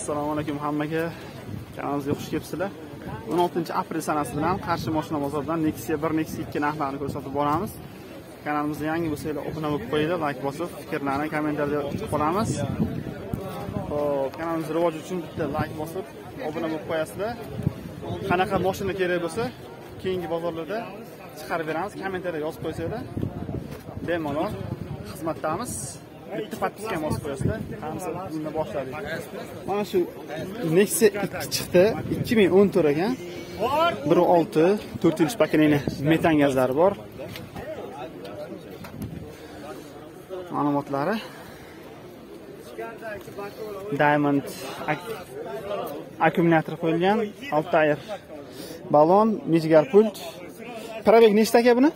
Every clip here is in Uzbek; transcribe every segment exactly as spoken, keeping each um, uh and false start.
Assalomu alaykum hammaga. Kanalimizga xush kelibsizlar. o'n oltinchi aprel sanasi bilan Qarshi mashina bozoridan Nexia bir, Nexia ikki narxlarini ko'rsatib boramiz. Kanalimizga yangi bo'lsanglar obuna bo'lib qo'yinglar, like bosib, fikrlarni kommentariyada kutib qolamiz. Xo'p, kanalimiz rivoji uchun bitta like bosib, obuna bo'lib qo'yasizlar. Qanaqa mashina kerak bo'lsa, keyingi bozorlarda chiqarib beramiz. Kommentariyada yozib qo'ysanglar, bemalol xizmatdamiz. Bitta podpiska bosib qo'yasizlar. Hamma bunda boshladik. Mana shu Nexia ikki chiqdi, ikki ming o'n to'rt ekan. bir nuqta olti to'rt yil pakalini metan gazlari bor. Ma'lumotlari Diamond akkumulyator qo'yilgan, Altair balon, Mijgar pult. Probeg nechta aka buni?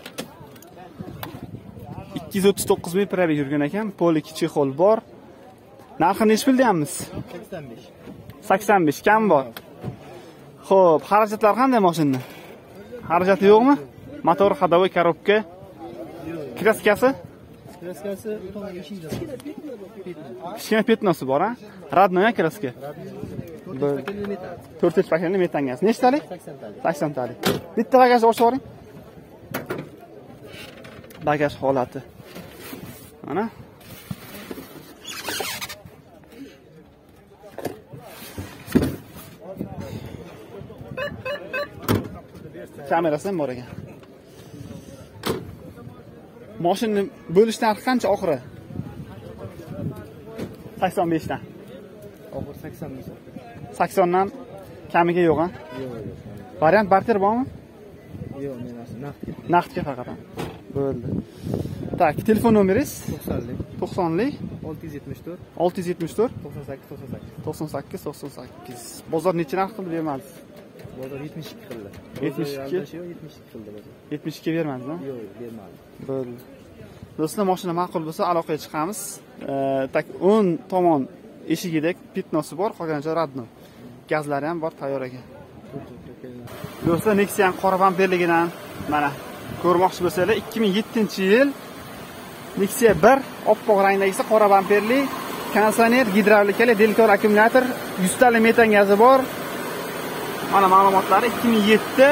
ikki yuz o'ttiz to'qqiz ming probeg yurgan ekan. Polik chexol bor. Narxini nech bildingmiz? sakson besh. sakson besh kam bor. Xo'p, xarajatlar qanday mashinani? Xarajati yo'qmi? Motor, ходовой, korobka. Kraskasi? Kraskasi kichkina petnosi bor, ha? Radnoy kraska. to'rt yuz pakalni metan gaz. Nechtalik? sakson talik. Bitta bagajni ochib yuboring. Bagaj holati. Mana. Kamerasi ham bor ekan. Mashina bo'lish narxi qancha oxiri? sakson besh dan. Oxir sakson besh. sakson dan kamiga yo'q, ha? Yo'q, yo'q. Variant barter bormi? Yo'q, men asli naqdga. Naqdga faqat. Bo'ldi. Tak, telefon nomeringiz? to'qsonlik. to'qsonlik olti yuz yetmish to'rt. olti yuz yetmish to'rt to'qson sakkiz to'qson sakkiz. to'qson sakkiz to'qson sakkiz. Bozor necha narx qildi bermadingiz? Bozor yetmish ikki qildi. yetmish ikki? Yo'q, yetmish ikki qildi bozor. yetmish ikki bermadingiz, ha? Yo'q, bermadi. Bo'ldi. Do'stlar, mashina ma'qul bo'lsa aloqaga chiqamiz. Tak o'ng tomon eshigidek pitnosi bor, qolgancha radno. Gazlari ham bor, tayyor ekan. Do'stlar, Nexia qora bamperligidan mana ko'rmoqchi bo'lsanglar, ikki ming yettinchi yil Nexia bir oppoq rangdagisi qora bamperli, konditsioner, gidravlikali, delkor akkumulyator, yuz talik metan gazi bor. Mana ma'lumotlari ikki ming yetti.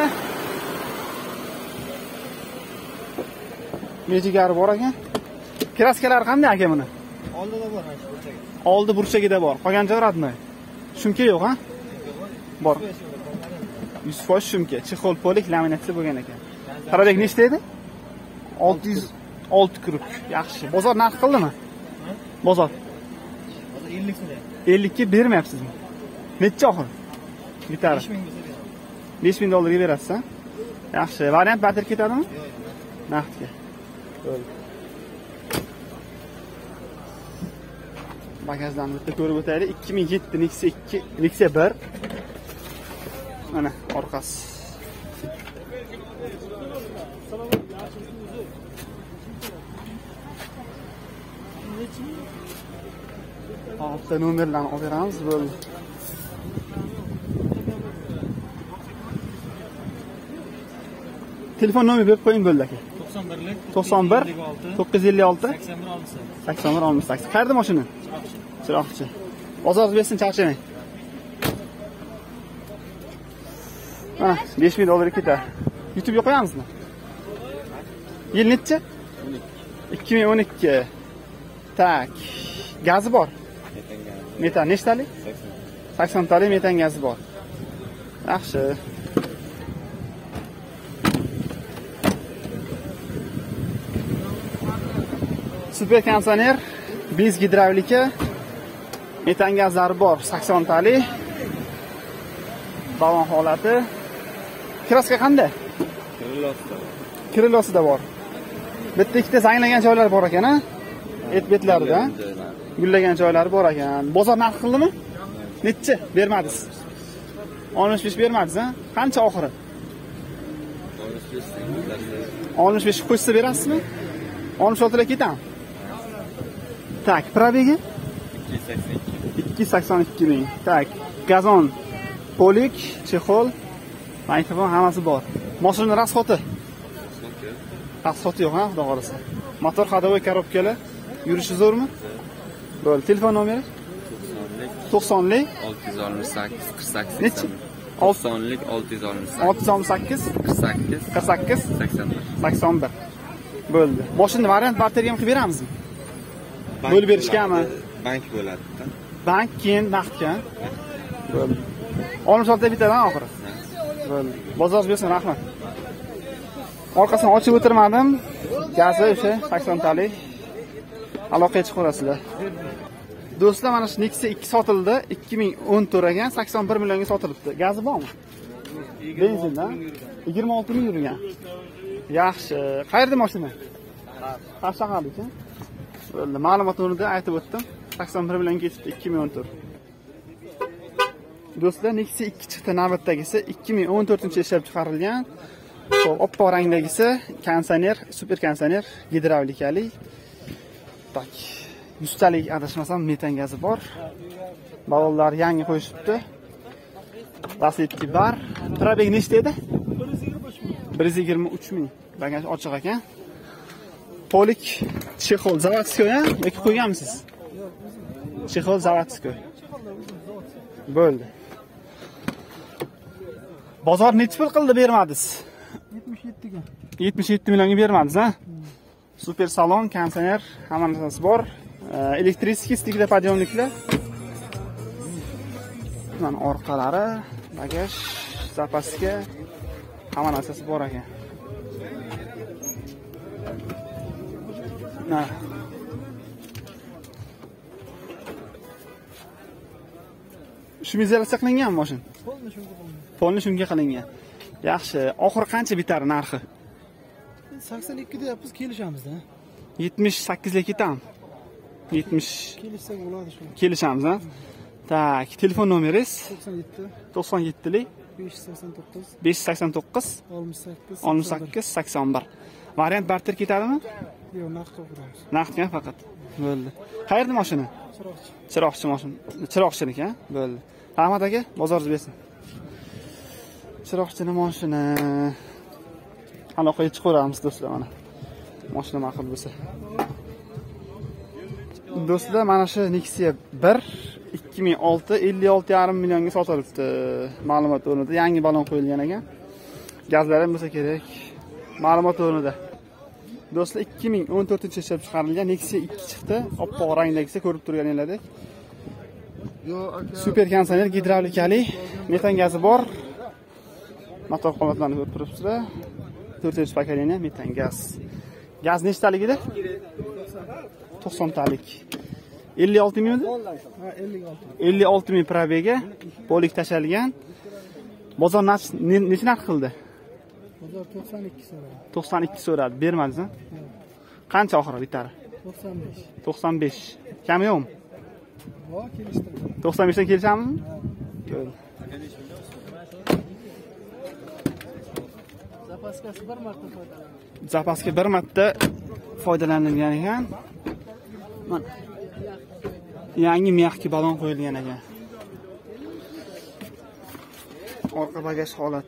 Mijgar bor ekan. Kraskalar qanday aka buni? Oldida bor mana shu burchagi. Oldi burchagida bor. Qolgan joyi radnoy. Shumka yo'q, ha? Bor. yuz foiz shumka, chexol polik laminatsiya bo'lgan ekan. Probeg nechta edi? olti yuz olti kruk. Yaxshi. Bozor narx qildimi? Bozor. Hozir ellik so'm. ellik ga bermayapsizmi? Necha oxir? Gitara. besh ming bo'lsa besh ming dollarga berasiz, ha? Yaxshi. Variant barter ketadimi? Naqdga. Bo'ldi. Bagajdan bitta ko'rib o'taylik. ikki ming yetti Nexia ikki, Nexia bir. Mana orqasi. Altta nomerlarni olib beramiz. Bo'ldi. Telefon nomeri berib qo'ying bo'ldi aka. to'qson birlik to'qson bir to'qqiz yuz ellik olti sakson bir oltmish sakkiz. sakson bir oltmish sakkiz. Qayerda mashina? Chiroqchi. Bozorda bersin, charchamang. Mana besh ming dollarga ketadi. YouTube'ga qo'yamizmi? Yil necha? ikki ming o'n ikki. Tak. Gazi bor. Metan nechtalik? sakson talik metan gazi bor. Yaxshi. Super konditsioner, bez gidravlika, metan gazlari bor, sakson talik. Balon holati. Kraska qanday? Krilosida. Krilosida bor. Bitta ikkita zanglagan joylari bor ekan, ha? Et betlarida. Gullagan joylari bor ekan. Bozor narx qildimi? Necha bermadingiz? oltmish besh bermadingiz, ha? Qancha oxiri? oltmish besh qo'shsa berasizmi? oltmish olti ga ketami? Tak, probegi? ikki yuz sakson ikki ming. Tak, gazon, polik, chexol, mikrofon hammasi bor. Mashina rasxoti? Rasxoti yo'q, ha, xudo xolasa. Motor, ходовой, korobkalar. Yurishi zo'rmi? Bo'ldi. Telefon nomeri? to'qsonlik olti yuz oltmish sakkiz qirq sakkiz nechi? to'qsonlik olti yuz oltmish sakkiz olti yuz oltmish sakkiz qirq sakkiz qirq sakkiz sakson bir. sakson bir. Bo'ldi. Mashina variant barterga ham qilib beramizmi? Bo'lib berishgami? Bank bo'ladi-da. Bank keyin naqdga. Bo'ldi. oltmish olti bitadi oxiri. Bo'ldi. Bozor bersin, rahmat. Orqasini ochib o'tirmadim. Gazi o'sha sakson talik. Aloqaga chiqarasizlar. Do'stlar, mana shu Nexia ikki sotildi. ikki ming o'n to'rt ga sakson bir millionga sotilibdi. Gazi bormi? Benzindan yigirma olti ming yurgan. Yaxshi. Qayerda mashina? Qashqadaryoda. Bo'ldi. Ma'lumot o'rnida aytib o'tdim. sakson bir millionga ketibdi ikki ming o'n to'rt. Do'stlar, Nexia ikki chiqdi navbatdagisi ikki ming o'n to'rtinchi yil ishlab chiqarilgan. Xo'p, oppoq rangdagisi konditsioner, super konditsioner, gidravlikali. Tak. yuz talik adashmasam metan gazi bor. Balonlar yangi qo'yishibdi. Lasetti bar. Probeg nechta edi? bir yuz yigirma uch ming. Bagaj ochiq ekan. Polik chexol zavodskoy-a? Yoki qo'yganmisiz? Chexol zavodskoy. Bo'ldi. Bozor necha pul qildi bermadingiz? yetmish yetti ga. yetmish yetti millionga bermadingiz, ha? Super salon, konditsioner, hamma narsasi bor. Elektriskiy stikli podiyomliklar. Mana orqalari, bagaj, zapaska, hamma narsasi bor ekan. Mana shumizatsiya qilingan mashina. Polni shunga qilingan. Polni shunga qilingan. Yaxshi. Oxiri qancha bitar narxi? sakson ikki deyapmiz, kelishamiz-da. yetmish sakkiz ga ketamiz. yetmish Kelishsak bo'ladi shu. kelishamiz, ha? Tak, telefon nomeringiz to'qson yetti to'qson yetti lik besh yuz sakson to'qqiz besh yuz sakson to'qqiz oltmish sakkiz oltmish sakkiz sakson bir. Variant barter ketadimi? Yo'q, naqd qilamiz. Naqdga faqat. Bo'ldi. Qayerda mashina? Chiroqchi. Chiroqchi mashina. Chiroqchilik, ha? Bo'ldi. Rahmat aka, bozoringiz bersin. Chiroqchini mashina. Aloqaga chiqaramiz do'stlar mana. Mashina ma'qul bo'lsa. Do'stlar, mana shu Nexia bir ikki ming olti ellik olti yarim millionga sotilibdi. Ma'lumot o'rnida yangi balon qo'yilgan ekan. Gazlar ham bo'lsa kerak. Ma'lumot o'rnida. Do'stlar, ikki ming o'n to'rtinchi yil ishlab chiqarilgan Nexia ikki chiqdi. Oppoq rangdagisi ko'rib turganingizdek. Super konditsioner, gidravlikali, metan gazi bor. Motor holatlarini ko'rib turibsizlar. to'rtinchi pokoleniya metan gaz. Gaz nechtalik edi? to'qson talik. ellik olti ming edi? Ha, ellik olti. ellik olti ming probega polik tashalgan. Bozor necha narx qildi? Bozor to'qson ikki so'radi. to'qson ikki so'radi, bermadingiz-a? Qancha oxiri bitari? to'qson besh. to'qson besh. Kami yo'qmi? Bor, kelishdim. to'qson besh dan kelishamizmi? Bo'ldi. Zapaskasi bir marta foydalanadi. Zapaska bir marta foydalanilgan ekan. Mana yangi mexki balon qo'yilgan ekan. Orqa bagaj holat.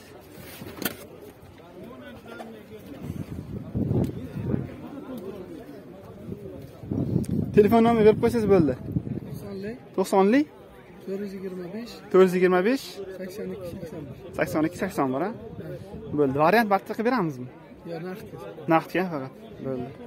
Telefon nomeri berib qo'ysangiz bo'ldi. to'qsonlik to'qson lik to'rt yuz yigirma besh to'rt yuz yigirma besh sakson ikki sakson bir. sakson ikki sakson bir, ha? Bo'ldi. Variant barcha qilib beramizmi? Yo'q, naqd. Naqdga faqat. Bo'ldi.